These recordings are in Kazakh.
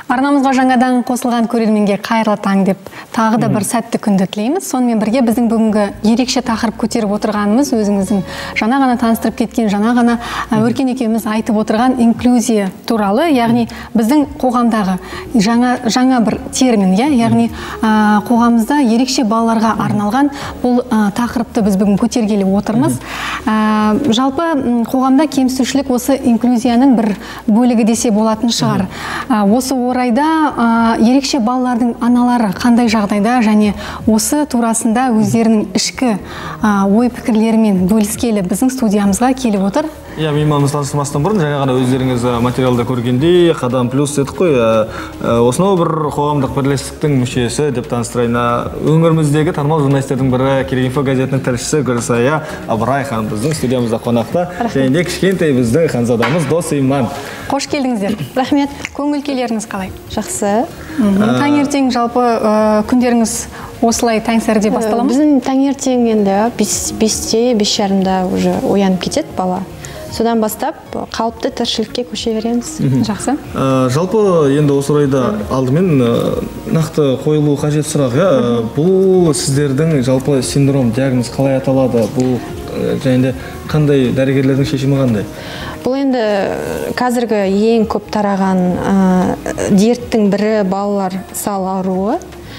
Арнамызға жаңадан қосылған көрерменге қайырлы таң деп тағы да бір сәтті күнді тілейміз. Сонымен бірге біздің бүгінгі ерекше тақырып көтеріп отырғанымыз өзіңіздің жаңа ғана таныстырып кеткен, жаңа ғана Өркен екеуміз айтып отырған инклюзия туралы, яғни біздің қоғамдағы жаңа бір термин, яғни қоғамымызда ерекше балаларға арналған бұл тақырыпты біз бүгін көтергелі отырмыз. Жалпы қоғамда кемсітушілік осы инклюзияның бір бөлігі десе болатын шығар. Осы орайда ерекше балалардың аналары қандай жағдайда және осы турасында өздерінің ішкі ой пікірлерімен бөліскелі біздің студиямызға келіп отыр. Мейманымыз таныстырмастан бұрын жаңа ғана өздеріңіз материалда көргендей Қадам Плюс дедік қой, осынау бір қоғамдық бірлестіктің мүшесі деп таныстырайын. Өңіріміздегі танымал журналистердің бірі, Керек-Инфо газетінің тілшісі Гүлсая Абырай ханым біздің студиямызда қонақта. Және де кішкентай біздің ханзадамыз Дос Иман. Қош келдіңіздер. Рахмет. Көңіл-күйлеріңіз қалай? Жақсы. Таңертең жалпы күндеріңіз осылай таңсәріде бастала ма? Біздің таңертең енді 5-те, 5:30-да уже оянып кетеді бала. Содан бастап қалыпты тіршілікке көше береміз. Жақсы. Жалпы енді осы орайда алдымен нақты қойылу қажет сұрақ. Бұл сіздердің жалпы синдром, диагноз қалай аталады? Бұл және де қандай дәрігерлердің шешімі қандай? Бұл енді қазіргі ең көп тараған дерттің бірі балалар сал ауруы.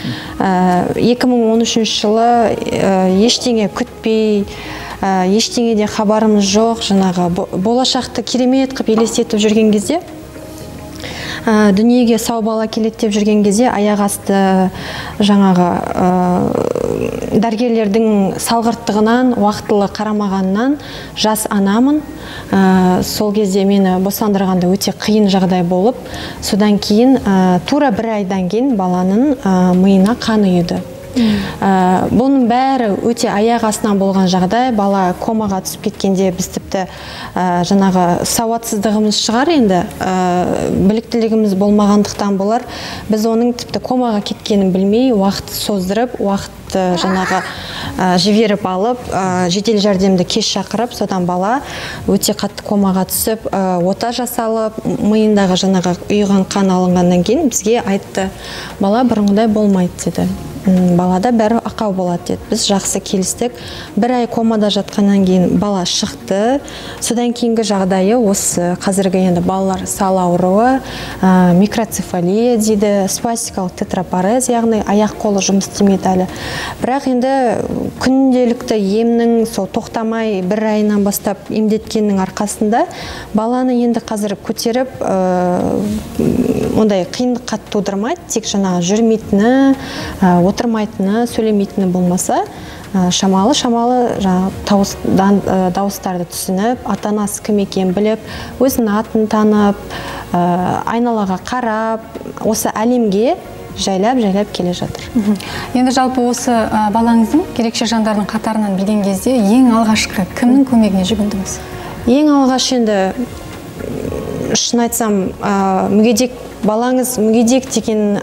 2013 жылы ештеңе күтпей, ештеңеде хабарымыз жоқ, жаңағы болашақты керемет қып елестетіп жүрген кезде, дүниеге сау бала келеді деп жүрген кезде, аяқ асты жаңағы дәрігерлердің салғырттығынан, уақытылы қарамағаннан жас анамын. Сол кезде мені босандырғанда өте қиын жағдай болып, содан кейін тура 1 айдан кейін баланың миына қан үйді. Бұның бәрі өте аяқ астынан болған жағдай. Бала комаға түсіп кеткенде біз тіпті жаңағы сауатсыздығымыз шығар енді, біліктілігіміз болмағандықтан болар. Біз оның тіпті комаға кеткенін білмей, уақыт создырып, уақыт жаңағы жіберіп алып, жедел жәрдемді кеш шақырып, содан бала өте қатты комаға түсіп, ота жасалып, миындағы жаңағы ұйыған қан алынғаннан кейін бізге айтты, бала бұрынғыдай болмайды деді. Балада бәрі ақау болады деді. Біз жақсы келістік. 1 ай комада жатқаннан кейін бала шықты. Содан кейінгі жағдайы осы қазіргі енді балалар сал ауруы, микроцефалия дейді, спастикалық тетрапарез, яғни аяқ қолы жұмыс істемейді әлі. Бірақ енді күнделікті емнің сол тоқтамай 1 айынан бастап емдеткеннің арқасында баланы енді қазір көтеріп ондай қиындыққа тудырмайды, тек жаңағы жүрмейтіні, отырмайтыны, сөйлемейтіні болмаса, шамалы дауыстарды түсініп, ата-анасы кім екенін біліп, өзінің атын танып, айналаға қарап, осы әлемге жайлап келе жатыр. Енді жалпы осы балаңыздың ерекше жандардың қатарынан білген кезде ең алғашқы кімнің көмегіне жүгіндіңіз? Ең алғаш енді шын айтсам, балаңыз мүгедек деген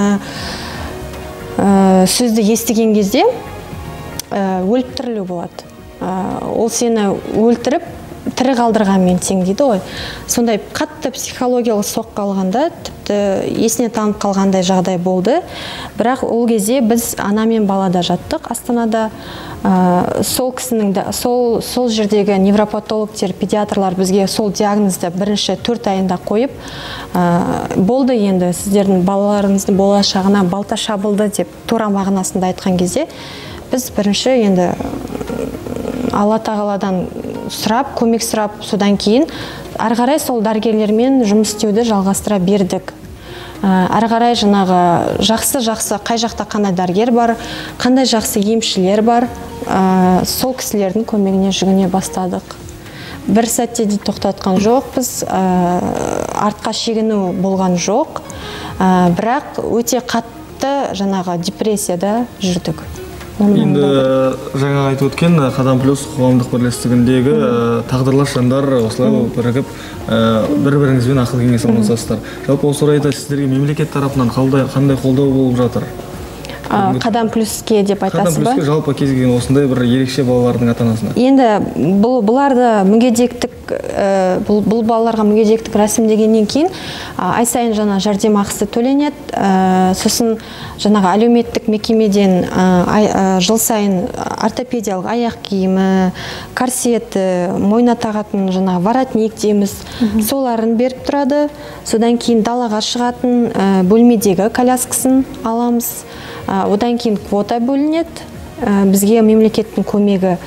сөзді естіген кезде өліп тірілу болады. Ол сені өлтіріп, тірі қалдырғанмен тең дейді ғой. Сондай қатты психологиялық соққы алғанда, тіпті есіне танып қалғандай жағдай болды. Бірақ ол кезде біз ана мен балада жаттық Астанада. Сол кісінің, сол жердегі невропатологтер, педиатрлар бізге сол диагнозды бірінші 4 айында қойып, болды енді сіздердің балаларыңыздың болашағына балта шабылды деп тура мағынасында айтқан кезде, біз бірінші енді Алла тағаладан сұрап, көмек сұрап, содан кейін ары қарай сол дәрігерлермен жұмыс істеуді жалғастыра бердік. Ары қарай жаңағы жақсы қай жақта қандай дәрігер бар, қандай жақсы емшілер бар, сол кісілердің көмегіне жүгіне бастадық. Бір сәтте де тоқтатқан жоқ, біз артқа шегіну болған жоқ, бірақ өте қатты жаңағы депрессияда жүрдік. Енді жаңа айтып өткен Қадам Плюс қоғамдық бірлестігіндегі тағдырлас жандар осылай бірігіп бір-біріңізбен ақыл кеңес алмасасыздар. Жалпы осы орайда сіздерге мемлекет тарапынан қандай қолдау болып жатыр? Қадам Плюске деп айтасыз ба? Қадам Плюске жалпы кез келген осындай бір ерекше балалардың ата-анасына. Енді бұларды мүгедектік бұл балаларға мүгедектік рәсімдегеннен кейін ай сайын жаңа жәрдемақысы төленеді. Сосын жаңағы әлеуметтік мекемеден жыл сайын ортопедиялық аяқ киімі, корсеті, мойнына тағатын жаңағы воротник дейміз, соларын беріп тұрады. Содан кейін далаға шығатын бөлмедегі коляскасын аламыз. Одан кейін квота бөлінеді. Бізге мемлекеттің көмегі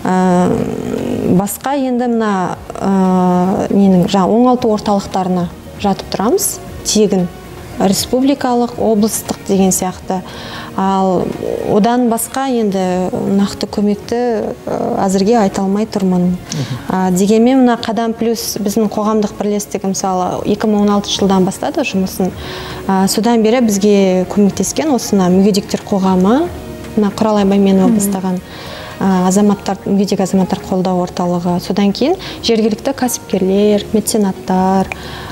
басқа. Енді мына оңалту орталықтарына жатып тұрамыз, тегін республикалық, облыстық деген сияқты. Ал одан басқа енді нақты көмекті әзірге айта алмай тұрмын. Дегенмен мына Қадам плюс біздің қоғамдық бірлестігі мысалы 2016 жылдан бастады жұмысын. Содан бері бізге көмектескен осына мүгедектер қоғамы, Құралай Байменова бастаған мүгедек азаматтар қолдау орталығы. Содан кейін жергілікті кәсіпкерлер, меценаттар,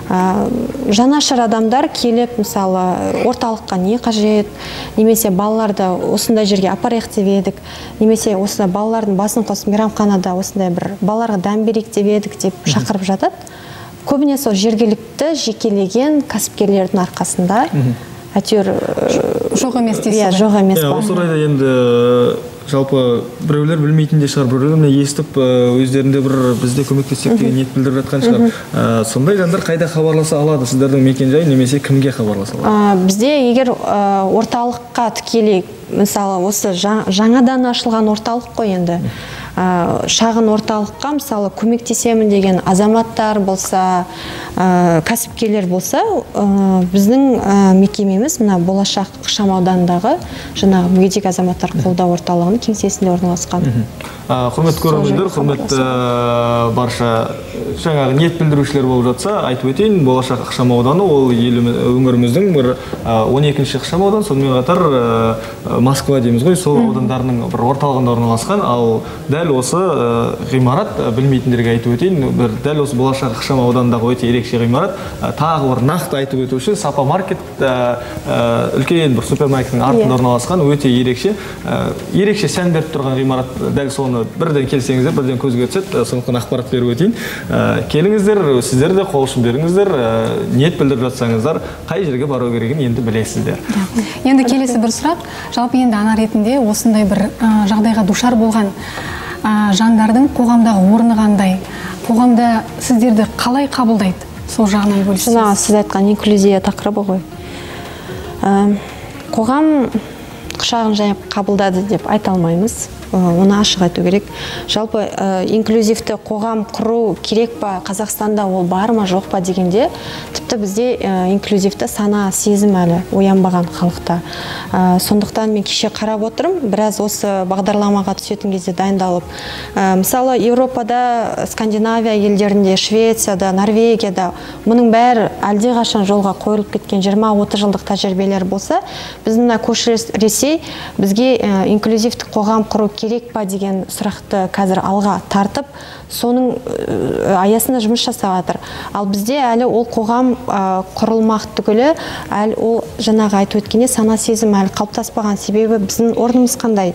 жанашыр адамдар келіп, мысалы, орталыққа не қажет, немесе балаларды осындай жерге апарайық деп едік, немесе осы балалардың басын қосып мейрамханада осындай бір балаларға дәм берейік деп едік деп шақырып жатады. Көбіне сол жергілікті жекелеген кәсіпкерлердің арқасында. Әйтеуір жоқ емес дейсіз. Иә, жоқ емес бар. Осы орайда енді жалпы біреулер білмейтін де шығар, біреулер естіп өздерінде бір бізде көмектессек деген ниет білдіріп жатқан шығар. Сондай жандар қайда хабарласа алады, сіздердің мекен-жай немесе кімге хабарласа алады? Бізде егер орталыққа тікелей, мысалы осы жаңадан ашылған орталық қой енді, шағын орталыққа мысалы көмектесемін деген азаматтар болса, кәсіпкерлер болса, біздің мекемеміз мына Болашақ ықшамауданындағы жаңағы мүгедек азаматтар қолдау орталығының кеңсесінде орналасқан. Құрметті көрермендер, құрметті барша жаңағы ниет білдірушілер болып жатса, айтып өтейін, Болашақ ықшамауданы ол өңіріміздің бір 12-ші ықшамаудан, сонымен қатар Москва дейміз ғой, сол аудандарының бір орталығында орналасқан. Ал дәл осы ғимарат, білмейтіндерге айтып өтейін, дәл осы Болашақ ықшамауданындағы өте ерекше ғимарат. Тағы бір нақты айтып өту үшін Сапа маркет, үлкен бір супермаркеттің артында орналасқан, өте ерекше сән беріп тұрған ғимарат. Дәл соны бірден келсеңіздер, бірден көзге түседі, сондықтан ақпарат беріп өтейін. Келіңіздер, сіздер де қол ұшын беріңіздер, ниет білдіріп жатсаңыздар, қай жерге бару керегін енді білесіздер. Енді келесі бір сұрақ, жалпы енді ана ретінде осындай бір жағдайға душар болған жандардың қоғамдағы орны қандай, қоғамда сіздерді қалай қабылдайды, сол жағынан бөлісіңіз. Сіз айтқан инклюзия тақырыбы ғой. Қоғам құшағын жайып қабылдады деп айта алмаймыз. Оны ашық айту керек. Жалпы инклюзивті қоғам құру керек па, Қазақстанда ол бар ма, жоқ па дегенде, тіпті бізде инклюзивті сана сезім әлі оянбаған халықта. Сондықтан мен кеше қарап отырым, біраз осы бағдарламаға түсетін кезде дайындалып. Мысалы, Еуропада, Скандинавия елдерінде, Швецияда, Норвегияда мұның бәрі әлдеқашан жолға қойылып кеткен 20-30 жылдық тәжірибелер болса, біздің көршілес Ресей бізге инклюзивті қоғам құру керек па деген сұрақты қазір алға тартып, соның аясында жұмыс жасап жатыр. Ал бізде әлі ол қоғам құрылмақ түгілі, әлі ол жаңағы айтып өткенде сана сезім әлі қалыптаспаған. Себебі біздің орнымыз қандай?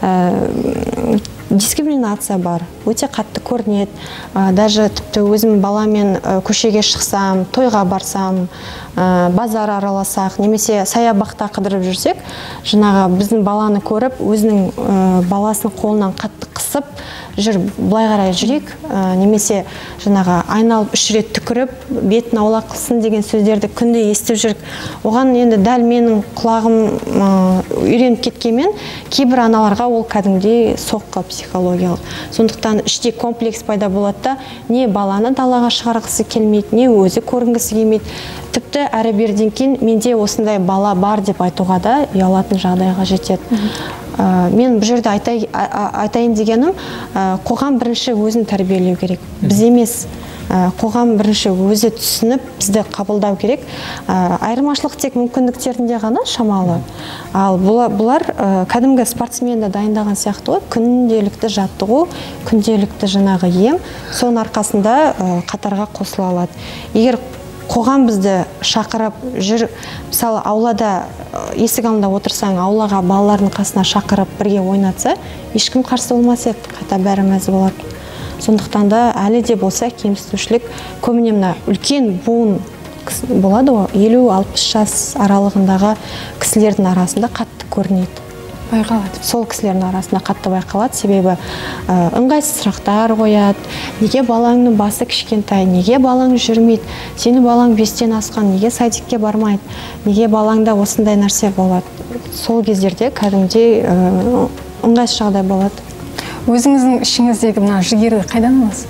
Дискриминация бар, өте қатты көрінеді. Даже тіпті өзім баламен көшеге шықсам, тойға барсам, базар араласақ, немесе саябақта қыдырып жүрсек, жаңағы біздің баланы көріп, өзінің баласының қолынан қатты қысып, жүр, былай қарай жүрек, немесе жаңағы айналып 3 рет түкіріп, бетін аулақ қылсын деген сөздерді күнде естіп жүрік. Оған енді дәл менің құлағым үйреніп кеткенмен, кейбір аналарға ол кәдімгідей соққы психологиялық. Сондықтан іште комплекс пайда болады да, не баланы далаға шығарғысы келмейді, не өзі көрінгісі келмейді. Тіпті әрі берден кейін менде осындай бала бар деп айтуға да ұялатын жағдайға жетеді. Мен бұл жерде айтайын дегенім, қоғам бірінші өзін тәрбиелеу керек. Біз емес, қоғам бірінші өзі түсініп, бізді қабылдау керек. Айырмашылық тек мүмкіндіктерінде ғана шамалы. Ал бұлар кәдімгі спортсменді дайындаған сияқты ғой, күнделікті жаттығу, күнделікті жаңағы ем, соның арқасында қатарға қосыла алады. Егер қоғам бізді шақырып жүр, мысалы аулада есік алдында отырсаң, аулаға балалардың қасына шақырып бірге ойнатса, ешкім қарсы болмас еді, қайта бәрі мәз болады. Сондықтан да әлі де болса кемсітушілік көбіне мына үлкен буын болады ғой, 50-60 жас аралығындағы кісілердің арасында қатты көрінеді. Байқалады. Сол кісілердің арасында қатты байқалады, себебі ыңғайсыз сұрақтар қояды. Неге балаңның басы кішкентай, неге балаң жүрмейді, сені балаң 5-тен асқан, неге садикке бармайды, неге балаңда осындай нәрсе болады. Сол кездерде кәдімгідей ыңғайсыз жағдай болады. Өзіңіздің ішіңіздегі мына жігерді қайдан аласыз?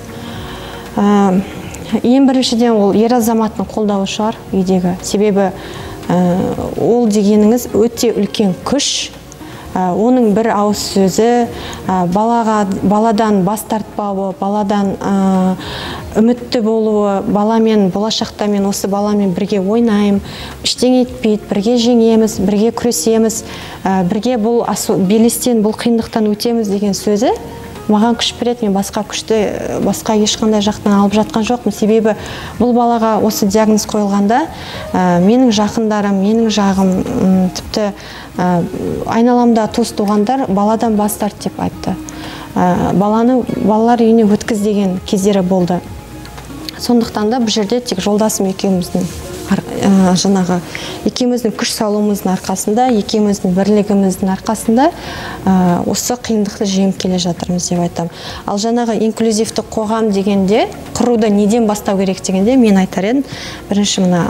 Ең біріншіден ол ер азаматтың қолдауы шығар үйдегі. Себебі ол дегеніңіз өте үлкен күш. Оның бір ауыз сөзі баладан бас тартпауы, баладан үмітті болуы, баламен болашақта мен осы баламен бірге ойнаймын, ештеңе етпейді, бірге жеңеміз, бірге күресеміз, бірге бұл белестен, бұл қиындықтан өтеміз деген сөзі маған күш береді. Мен басқа күшті басқа ешқандай жақтан алып жатқан жоқпын. Себебі бұл балаға осы диагноз қойылғанда менің жақындарым, менің жағым, тіпті айналамда туыс туғандар баладан бас тарт деп айтты. Балалар үйіне өткіз деген кездері болды. Сондықтан да бұл жерде тек жолдасым екеуміздің екеуміздің күш салуымыздың арқасында, екеуміздің бірлігіміздің арқасында осы қиындықты жеңіп келе жатырмыз деп айтамын. Ал жаңағы инклюзивті қоғам дегенде, құруды неден бастау керек дегенде мен айтар едім, бірінші мына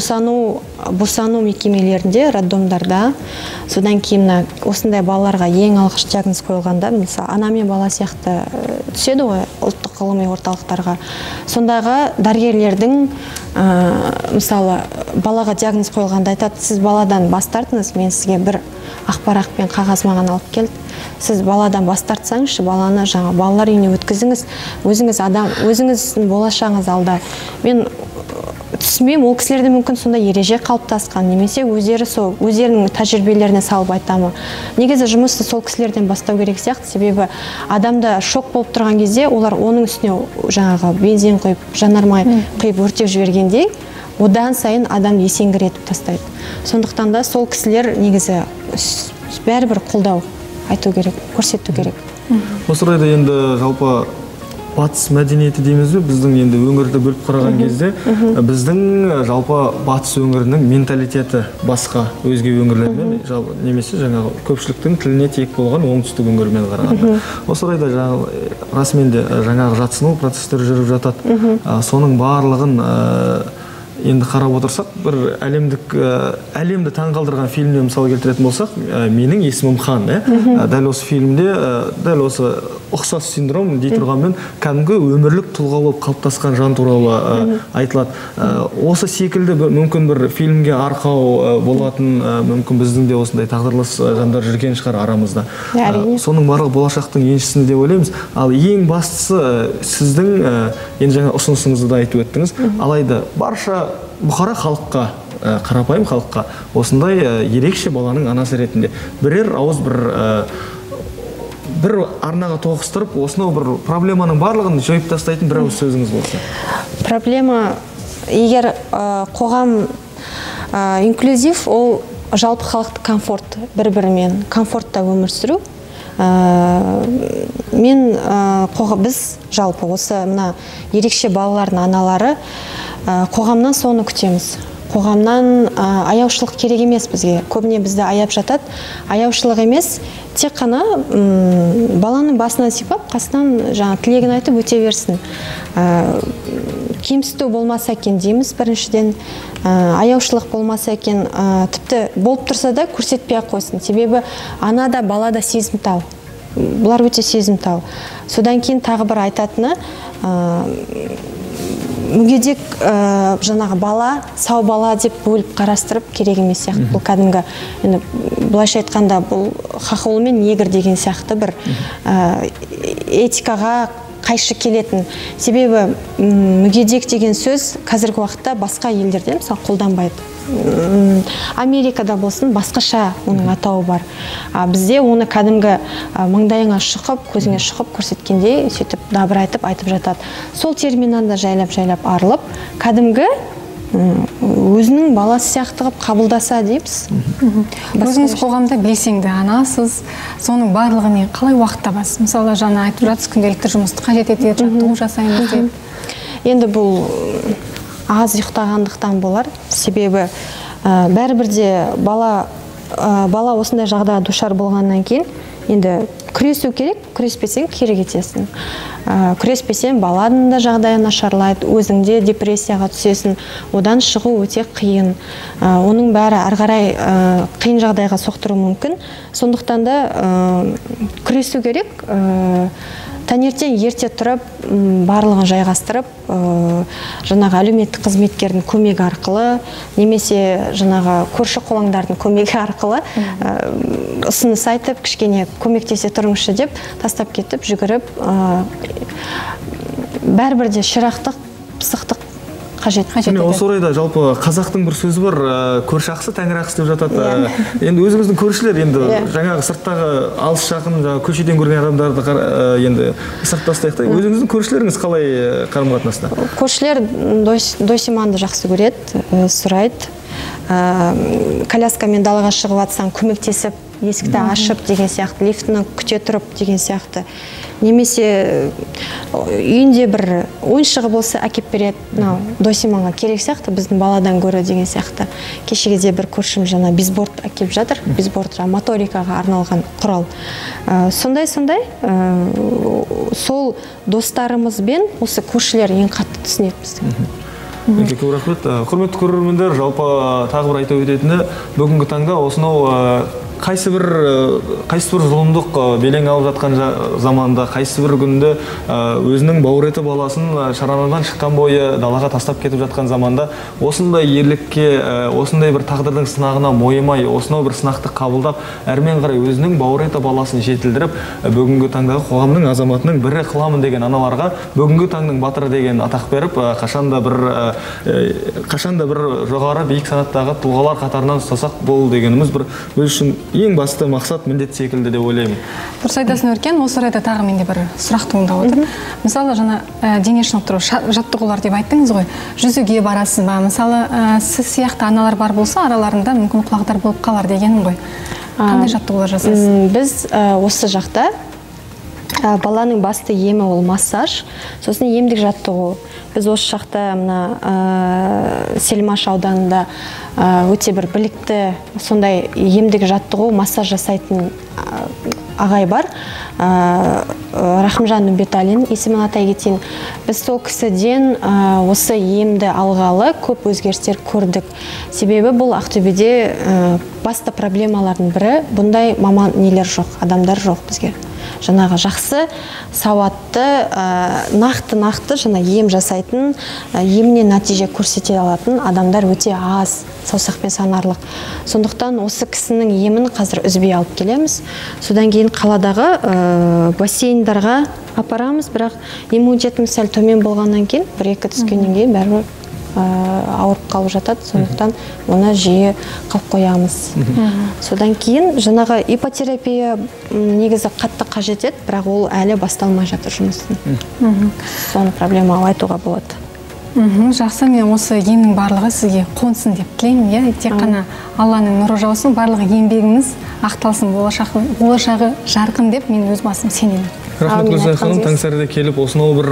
босану мекемелерінде, роддомдарда, содан кейін осындай балаларға ең алғаш диагноз қойылғанда, мысалы ана мен бала сияқты түседі ғой ұлттық ғылыми орталықтарға. Сондағы дәрігерлердің мысалы балаға диагноз қойылғанда айтады, сіз баладан бас тартыңыз, мен сізге бір ақпарақ пен қағаз маған алып келді. Сіз баладан бас тартсаңызшы, баланы балалар үйіне өткізіңіз, өзіңіздің болашағыңыз алда. Мен түсінбеймін, ол кісілерде мүмкін сонда ереже қалыптасқан, немесе өздерінің тәжірибелеріне салып айтамы. Негізі жұмысты сол кісілерден бастау керек сияқты, себебі адамда шок болып тұрған кезде олар оның үстіне бензин құйып, жанармай құйып өртеп жібергендей, одан сайын адам есеңгіретіп тастайды. Сондықтан да сол кісілер негізі бәрібір қолдау айту керек, көрсету керек. Осы орайда енді жалпы батыс мәдениеті дейміз бе, біздің енді өңірді бөліп қараған кезде, біздің жалпы батыс өңірінің менталитеті басқа өзге өңірлермен, немесе жаңағы көпшіліктің тіліне тиек болған оңтүстік өңірмен қарағанда. Осы орайда расымен де жаңағы жатсыну процестері жүріп жатады. Соның барлығын енді қарап отырсақ, бір әлемді таңғалдырған фильмде мысал келтіретін болсақ, менің есімім Хан. Дәл осы фильмде, дәл осы ұқсас синдром дей тұрғанмен, кәдімгі өмірлік тұлға болып қалыптасқан жан туралы айтылады. Осы секілді мүмкін бір фильмге арқау болатын, мүмкін біздің де осындай тағдырлас жандар жүрген шығар арамызда. Соның барлығы болашақтың еншісінде деп ойлаймыз. Ал ең бастысы сіздің енді жаңа ұсынысыңызды да айтып өттіңіз. Алайда барша бұқара халыққа, қарапайым халыққа осындай ерекше баланың анасы ретінде бірер ауыз бір арнаға тоғыстырып, осынау бір проблеманың барлығын жойып тастайтын бір ауыз сөзіңіз болса. Проблема, егер қоғам инклюзив, ол жалпы халықты комфорт, бір-бірімен комфортта өмір сүру. Біз жалпы осы мына ерекше балалардың аналары қоғамнан соны күтеміз. Қоғамнан аяушылық керек емес бізге. Көбіне бізді аяп жатады. Аяушылық емес, тек қана баланың басынан сипап, қасынан тілегін айтып өте берсін. Кемсіту болмаса екен дейміз біріншіден. Аяушылық болмаса екен, тіпті болып тұрса да көрсетпей ақ қойсын. Себебі ана да бала да сезімтал. Бұлар өте сезімтал. Содан кейін тағы бір айтатыны, мүгедек жаңағы бала, сау бала деп бөліп қарастырып керек емес сияқты. Бұл кәдімгі, былайша айтқанда, бұл хахол мен негр деген сияқты бір этикаға қайшы келетін. Себебі мүгедек деген сөз қазіргі уақытта басқа елдерде мысалы қолданбайды. Америкада болсын басқаша оның атауы бар. Бізде оны кәдімгі маңдайыңа шықып, көзіңе шықып көрсеткендей сөйтіп дабыр айтып жатады. Сол терминнан да жайлап арылып, кәдімгі өзінің баласы сияқты қылып қабылдаса дейміз. Өзіңіз қоғамда белсенді анасыз, соның барлығына қалай уақыт табасыз? Мысалы, жаңа айтып жатсыз, күнделікті жұмысты қажет етеді, жаттығу жасаймыз деп. Енді бұл аз ұйықтағандықтан болар. Себебі бәрібірде бала осындай жағдайға душар болғаннан кейін енді күресу керек, күреспесең кері кетесің. Күреспесең баланың да жағдайы нашарлайды, өзіңде депрессияға түсесің, одан шығу өте қиын. Оның бәрі ары қарай қиын жағдайға соқтыруы мүмкін. Сондықтан да күресу керек. Таңертең ерте тұрып, барлығын жайғастырып, жаңағы әлеуметтік қызметкердің көмегі арқылы, немесе жаңағы көрші қолаңдардың көмегі арқылы ұсыныс айтып, кішкене көмектесе тұрыңызшы деп тастап кетіп, жүгіріп, бәрібірде шырақтық, пысықтық қажет. Осы орайда жалпы қазақтың бір сөзі бар, көрші ақысы тәңір ақысы деп жатады. Енді өзіміздің көршілер, енді жаңағы сырттағы алыс жақын көшеден көрген адамдарды енді сыртта ұстайық та, өзіңіздің көршілеріңіз қалай қарым-қатынаста? Көршілер досиманды жақсы көреді, сұрайды. Коляскамен далаға шығып атсаң көмектесіп, есікті ашып деген сияқты, лифтіні күте тұрып деген сияқты. Немесе үйінде бір ойыншығы болса әкеп береді, досиманға керек сияқты, біздің баладан көрі деген сияқты. Кешегіде бір көршім жаңа бейсборд әкеп жатыр, бейсборд моторикаға арналған құрал. Сондай сол достарымызбен осы көршілер ең қатты түсінеді біздің. Көп рахмет. Құрметті көрермендер, жалпы тағы бір айта өтетіні, бүгінгі таңда осынау қайсы бір зұлымдық белең алып жатқан заманда, қайсы бір күнде өзінің бауыр еті баласын шаранадан шыққан бойы далаға тастап кетіп жатқан заманда, осындай ерлікке, осындай бір тағдырдың сынағына мойымай, осынау бір сынақты қабылдап, әрмен қарай өзінің бауыр еті баласын жетілдіріп, бүгінгі таңдағы қоғамның азаматының бірі қыламын деген аналарға бүгінгі таңның батыры деген атақ беріп, қашанда бір жоғары биік санаттағы тұлғалар қатарынан ұстасақ бол дегеніміз бір өз үшін ең басты мақсат, міндет секілді деп ойлаймын. Дұрыс айтасың, Өркен. Осы орайда тағы менде бір сұрақ туындап отыр. Мысалы, жаңа дене шынықтыру жаттығулар деп айттыңыз ғой. Жүзуге барасыз ба? Мысалы, сіз сияқты аналар бар болса, араларында мүмкін құлақтар болып қалар дегенім ғой. Қандай жаттығулар жасайсыз? Біз осы жақта баланың басты емі ол массаж, сосын емдік жаттығу. Біз осы жақта Селимаш ауданында өте бір білікті сондай емдік жаттығу, массаж жасайтын ағай бар. Рахымжан Үмбеталин, есімін атай кетейін. Біз сол кісіден осы емді алғалы көп өзгерістер көрдік. Себебі бұл Ақтөбеде басты проблемалардың бірі, бұндай маман нелер жоқ, адамдар жоқ бізге. Жаңағы жақсы, сауатты, нақты жаңа ем жасайтын, еміне нәтиже көрсете алатын адамдар өте аз, саусақпен санарлық. Сондықтан осы кісінің емін қазір үзбей алып келеміз. Содан кейін қаладағы бассейндарға апарамыз, бірақ иммунитетіміз сәл төмен болғаннан кейін, бір-екі түскеннен кейін бәрібір ауырып қалып жатады, сондықтан оны жиі қалып қоямыз. Содан кейін жаңағы ипотерапия негізі қатты қажет еді, бірақ ол әлі басталмай жатыр жұмысын. Соны проблема айтуға болады. Жақсы, мен осы емнің барлығы сізге қонсын деп тілеймін. Тек қана Алланың нұры жаусын, барлық еңбегіңіз ақталсын, болашағы жарқын деп мен өз басым сенемін. Рахмет Гүлзия ханым, таңсәріде келіп, осынау бір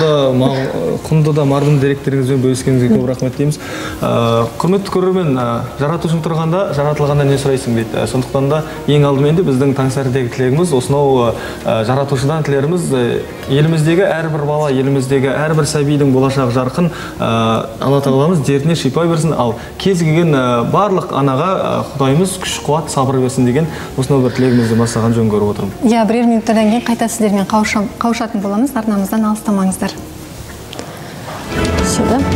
құнды да мардым деректеріңізбен бөліскеніңізге көп рахмет дейміз. Құрметті көрермен, жаратушың тұрғанда, жаратылғанда не сұрайсың дейді. Сондықтан да ең алдымен де біздің таңсәрідегі тілегіміз, осынау жаратушыдан тілеріміз, еліміздегі әрбір бала, еліміздегі әрбір сәбидің болашағы жарқын, Алла тағаламыз дертіне шипа берсін, ал кез келген барлық анаға Құдайымыз күш, қуат, сабыр берсін деген осынау бір тілегімізді бастаған жөн көріп отырмын. Бірер минуттардан кейін қайта сіздермен қауышатын боламыз. Арнамыздан алыстамаңыздар. Сюда.